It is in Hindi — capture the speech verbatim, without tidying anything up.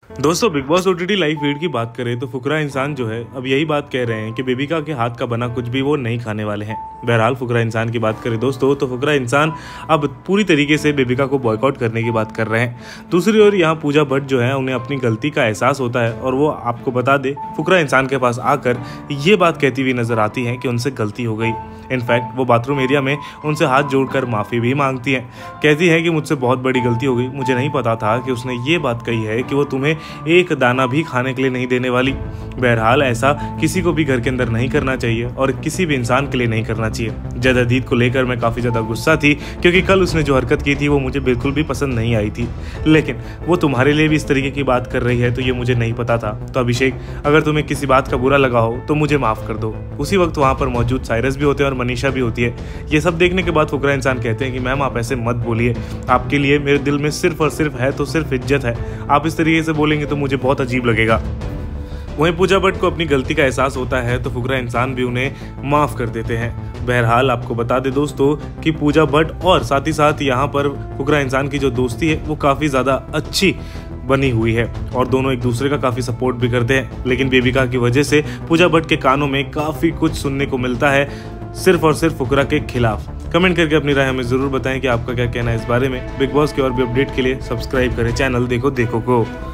दोस्तों, Bigg Boss OTT live feed की बात करें तो फुकरा इंसान जो है अब यही बात कह रहे हैं कि बेबिका के हाथ का बना कुछ भी वो नहीं खाने वाले हैं। बहरहाल फुकरा इंसान की बात करें दोस्तों तो फुकरा इंसान अब पूरी तरीके से बेबिका को बॉयकॉट करने की बात कर रहे हैं। दूसरी ओर यहाँ पूजा भट्ट जो है उन्हें अपनी गलती का एहसास होता है और वो आपको बता दे फुकरा इंसान के पास आकर ये बात कहती हुई नजर आती है कि उनसे गलती हो गई। इनफैक्ट वो बाथरूम एरिया में उनसे हाथ जोड़कर माफ़ी भी मांगती है। कहती है कि मुझसे बहुत बड़ी गलती हो गई, मुझे नहीं पता था कि उसने ये बात कही है कि वो तुम्हें एक दाना भी खाने के लिए नहीं देने वाली। बहरहाल ऐसा किसी को भी घर के अंदर नहीं करना चाहिए और किसी भी इंसान के लिए नहीं करना चाहिए। जदीद को लेकर मैं काफ़ी ज़्यादा गुस्सा थी क्योंकि कल उसने जो हरकत की थी वो मुझे बिल्कुल भी पसंद नहीं आई थी, लेकिन वो तुम्हारे लिए भी इस तरीके की बात कर रही है तो ये मुझे नहीं पता था। तो अभिषेक, अगर तुम्हें किसी बात का बुरा लगा हो तो मुझे माफ़ कर दो। उसी वक्त वहाँ पर मौजूद साइरस भी होते हैं और मनीषा भी होती है। ये सब देखने के बाद फुकरा इंसान कहते हैं कि मैम आप ऐसे मत बोलिए, आपके लिए मेरे दिल में सिर्फ और सिर्फ है तो सिर्फ इज्जत है, आप इस तरीके से बोलेंगे तो मुझे बहुत अजीब लगेगा। वहीं पूजा भट्ट को अपनी गलती का एहसास होता है तो फुकरा इंसान भी उन्हें माफ़ कर देते हैं। बहरहाल आपको बता दे दोस्तों कि पूजा भट्ट और साथ ही साथ यहाँ पर फुकरा इंसान की जो दोस्ती है वो काफ़ी ज़्यादा अच्छी बनी हुई है और दोनों एक दूसरे का काफ़ी सपोर्ट भी करते हैं। लेकिन बेबिका की वजह से पूजा भट्ट के कानों में काफ़ी कुछ सुनने को मिलता है सिर्फ और सिर्फ फुकरा के खिलाफ। कमेंट करके अपनी राय हमें ज़रूर बताएं कि आपका क्या कहना है इस बारे में। बिग बॉस के और भी अपडेट के लिए सब्सक्राइब करें चैनल देखो देखो को।